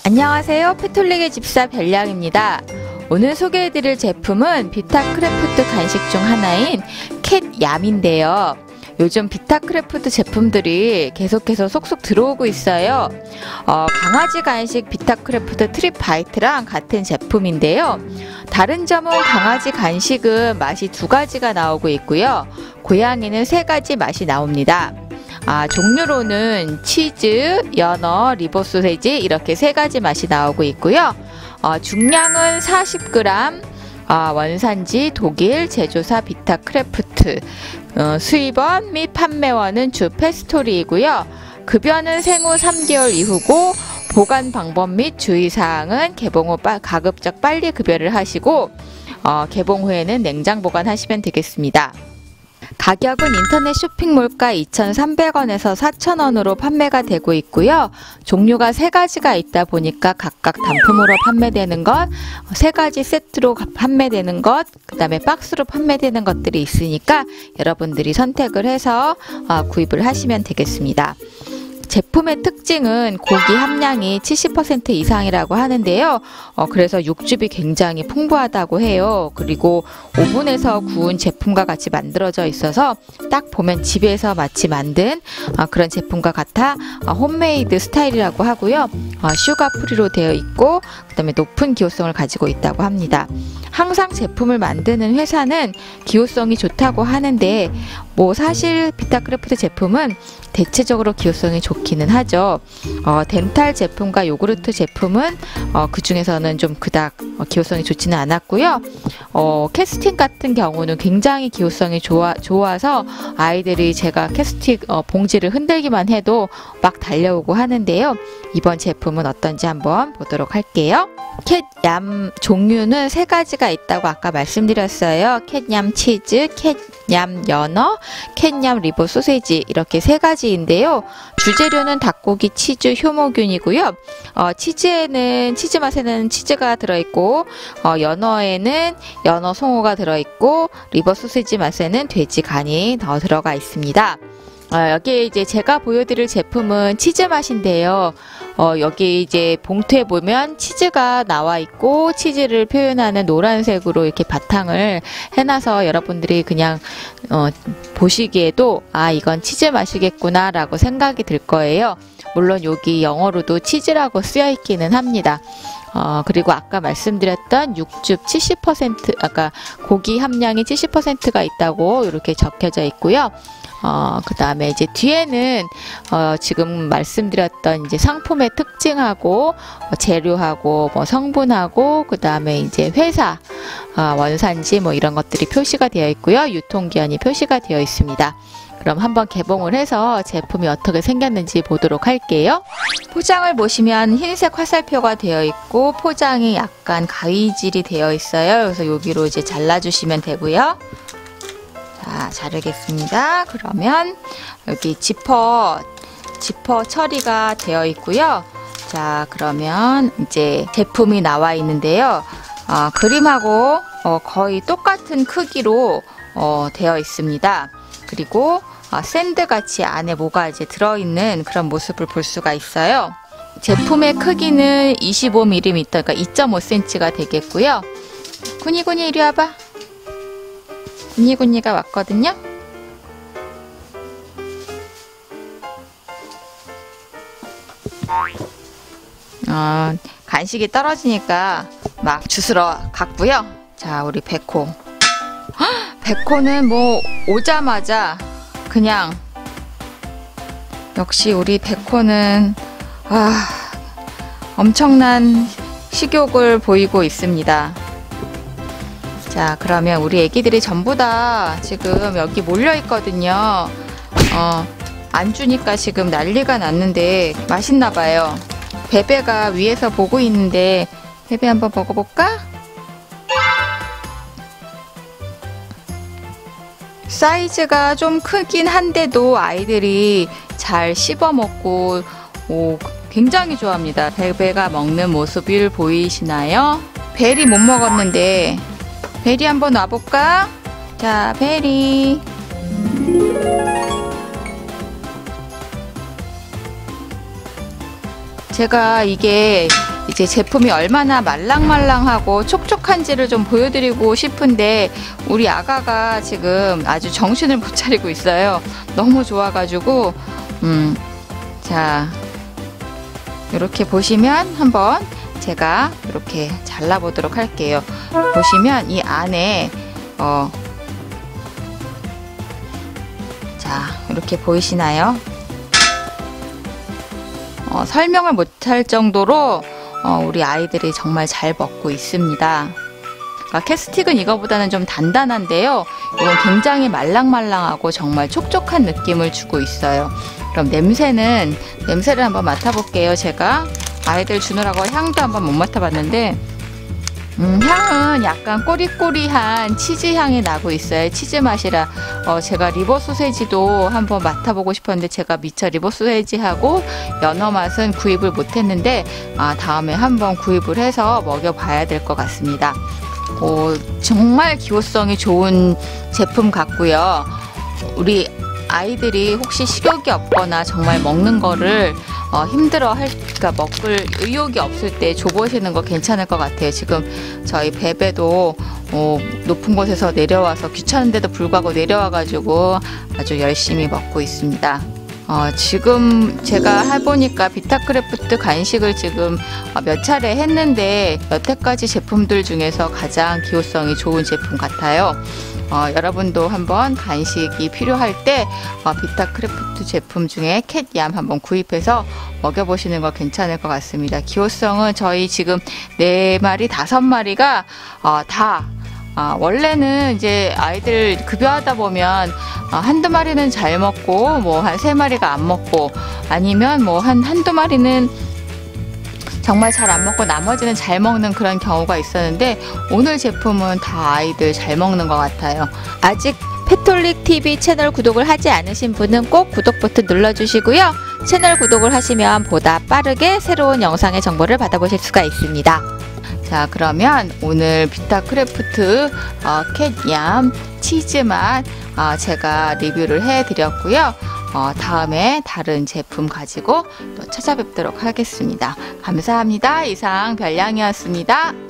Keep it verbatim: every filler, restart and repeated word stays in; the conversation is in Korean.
안녕하세요. 페톨릭의 집사 별량입니다. 오늘 소개해드릴 제품은 비타크래프트 간식 중 하나인 캣얌인데요. 요즘 비타크래프트 제품들이 계속해서 속속 들어오고 있어요. 어, 강아지 간식 비타크래프트 트립바이트랑 같은 제품인데요. 다른 점은 강아지 간식은 맛이 두 가지가 나오고 있고요. 고양이는 세 가지 맛이 나옵니다. 아, 종류로는 치즈, 연어, 리버 소세지 이렇게 세 가지 맛이 나오고 있고요. 어, 중량은 사십 그램, 어, 원산지 독일, 제조사 비타크래프트, 어, 수입원 및 판매원은 주 페스토리이고요. 급여는 생후 삼 개월 이후고 보관 방법 및 주의사항은 개봉 후 빠, 가급적 빨리 급여를 하시고 어, 개봉 후에는 냉장 보관하시면 되겠습니다. 가격은 인터넷 쇼핑몰가 이천삼백 원에서 사천 원으로 판매가 되고 있고요. 종류가 세 가지가 있다 보니까 각각 단품으로 판매되는 것, 세 가지 세트로 판매되는 것, 그 다음에 박스로 판매되는 것들이 있으니까 여러분들이 선택을 해서 구입을 하시면 되겠습니다. 제품의 특징은 고기 함량이 칠십 퍼센트 이상이라고 하는데요. 어, 그래서 육즙이 굉장히 풍부하다고 해요. 그리고 오븐에서 구운 제품과 같이 만들어져 있어서 딱 보면 집에서 마치 만든 어, 그런 제품과 같아 어, 홈메이드 스타일이라고 하고요. 어, 슈가 프리로 되어 있고 그 다음에 높은 기호성을 가지고 있다고 합니다. 항상 제품을 만드는 회사는 기호성이 좋다고 하는데 뭐 사실 비타크래프트 제품은 대체적으로 기호성이 좋기는 하죠. 어, 덴탈 제품과 요구르트 제품은 어, 그 중에서는 좀 그닥 어, 기호성이 좋지는 않았고요. 어, 캐스팅 같은 경우는 굉장히 기호성이 좋아, 좋아서 아이들이 제가 캐스팅 어, 봉지를 흔들기만 해도 막 달려오고 하는데요. 이번 제품은 어떤지 한번 보도록 할게요. 캣얌 종류는 세 가지가 있다고 아까 말씀드렸어요. 캣얌 치즈, 캣얌 연어, 캣얌 리버 소세지 이렇게 세 가지인데요. 주재료는 닭고기, 치즈, 효모균이고요. 어, 치즈에는 치즈 맛에는 치즈가 들어있고 어, 연어에는 연어 송어가 들어있고 리버 소세지 맛에는 돼지 간이 더 들어가 있습니다. 어, 여기 이제 제가 보여드릴 제품은 치즈 맛인데요. 어, 여기 이제 봉투에 보면 치즈가 나와 있고 치즈를 표현하는 노란색으로 이렇게 바탕을 해놔서 여러분들이 그냥 어, 보시기에도 아 이건 치즈 맛이겠구나 라고 생각이 들 거예요. 물론 여기 영어로도 치즈라고 쓰여 있기는 합니다. 어, 그리고 아까 말씀드렸던 육즙 칠십 퍼센트 아까 고기 함량이 칠십 퍼센트가 있다고 이렇게 적혀져 있고요. 어, 그 다음에 이제 뒤에는, 어, 지금 말씀드렸던 이제 상품의 특징하고, 어, 재료하고, 뭐 성분하고, 그 다음에 이제 회사, 어, 원산지 뭐 이런 것들이 표시가 되어 있고요. 유통기한이 표시가 되어 있습니다. 그럼 한번 개봉을 해서 제품이 어떻게 생겼는지 보도록 할게요. 포장을 보시면 흰색 화살표가 되어 있고, 포장이 약간 가위질이 되어 있어요. 그래서 여기로 이제 잘라주시면 되고요. 자, 자르겠습니다. 그러면 여기 지퍼, 지퍼 처리가 되어 있고요. 자, 그러면 이제 제품이 나와 있는데요. 어, 그림하고 어, 거의 똑같은 크기로 어, 되어 있습니다. 그리고 어, 샌드같이 안에 뭐가 이제 들어있는 그런 모습을 볼 수가 있어요. 제품의 크기는 이십오 밀리미터, 그러니까 이 점 오 센티미터가 되겠고요. 군이군이 이리 와봐. 군이군이가 왔거든요. 어, 간식이 떨어지니까 막 주스러 갔고요. 자, 우리 백호. 헉, 백호는 뭐 오자마자 그냥 역시 우리 백호는 아, 엄청난 식욕을 보이고 있습니다. 자, 그러면 우리 애기들이 전부 다 지금 여기 몰려 있거든요. 어, 안 주니까 지금 난리가 났는데 맛있나 봐요. 베베가 위에서 보고 있는데 베베 한번 먹어볼까? 사이즈가 좀 크긴 한데도 아이들이 잘 씹어 먹고 오, 굉장히 좋아합니다. 베베가 먹는 모습을 보이시나요? 벨이 못 먹었는데 베리 한번 와볼까? 자, 베리. 제가 이게 이제 제품이 얼마나 말랑말랑하고 촉촉한지를 좀 보여드리고 싶은데 우리 아가가 지금 아주 정신을 못 차리고 있어요. 너무 좋아가지고 음, 자 이렇게 보시면 한번 제가 이렇게 잘라보도록 할게요. 보시면 이 안에 어, 자 이렇게 보이시나요? 어, 설명을 못할 정도로 어, 우리 아이들이 정말 잘 먹고 있습니다. 아, 캣스틱은 이거보다는 좀 단단한데요. 이건 굉장히 말랑말랑하고 정말 촉촉한 느낌을 주고 있어요. 그럼 냄새는 냄새를 한번 맡아볼게요. 제가 아이들 주느라고 향도 한번 못 맡아봤는데 음, 향은 약간 꼬리꼬리한 치즈 향이 나고 있어요. 치즈 맛이라 어, 제가 리버 소세지도 한번 맡아보고 싶었는데 제가 미처 리버 소세지하고 연어 맛은 구입을 못했는데 아, 다음에 한번 구입을 해서 먹여봐야 될 것 같습니다. 어, 정말 기호성이 좋은 제품 같고요. 우리 아이들이 혹시 식욕이 없거나 정말 먹는 거를 어, 힘들어 할, 그러니까 먹을 의욕이 없을 때 줘보시는 거 괜찮을 것 같아요. 지금 저희 베베도 어, 높은 곳에서 내려와서 귀찮은데도 불구하고 내려와가지고 아주 열심히 먹고 있습니다. 어, 지금 제가 해보니까 비타크래프트 간식을 지금 몇 차례 했는데 여태까지 제품들 중에서 가장 기호성이 좋은 제품 같아요. 어, 여러분도 한번 간식이 필요할 때 어, 비타크래프트 제품 중에 캣얌 한번 구입해서 먹여보시는 거 괜찮을 것 같습니다. 기호성은 저희 지금 네 마리, 다섯 마리가 어, 다 아, 원래는 이제 아이들 급여하다 보면 어, 한두 마리는 잘 먹고 뭐 한 세 마리가 안 먹고 아니면 뭐 한 한두 마리는 정말 잘 안 먹고 나머지는 잘 먹는 그런 경우가 있었는데 오늘 제품은 다 아이들 잘 먹는 것 같아요. 아직 패톨릭티비 채널 구독을 하지 않으신 분은 꼭 구독 버튼 눌러주시고요. 채널 구독을 하시면 보다 빠르게 새로운 영상의 정보를 받아보실 수가 있습니다. 자, 그러면 오늘 비타크래프트 어, 캣얌 치즈맛 어, 제가 리뷰를 해드렸고요. 어, 다음에 다른 제품 가지고 또 찾아뵙도록 하겠습니다. 감사합니다. 이상 별량이었습니다.